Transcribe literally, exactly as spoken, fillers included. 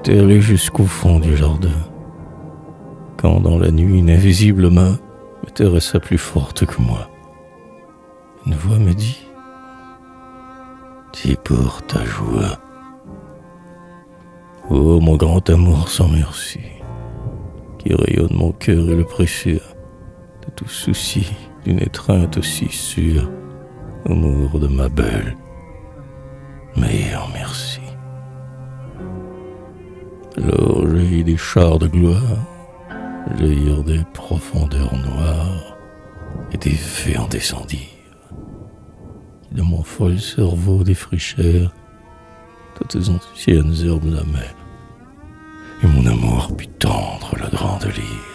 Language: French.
J'étais allé jusqu'au fond du jardin, quand dans la nuit une invisible main me terrassa plus forte que moi. Une voix me dit: « pour ta joie. Oh, mon grand amour sans merci, qui rayonne mon cœur et le précieux de tout souci d'une étreinte aussi sûre, amour de ma belle, meilleur merci. » Alors jaillit des chars de gloire, jaillirent des profondeurs noires, et des fées descendirent, qui de mon fol cerveau défrichèrent toutes anciennes herbes amères, et mon amour put tendre la grande lyre.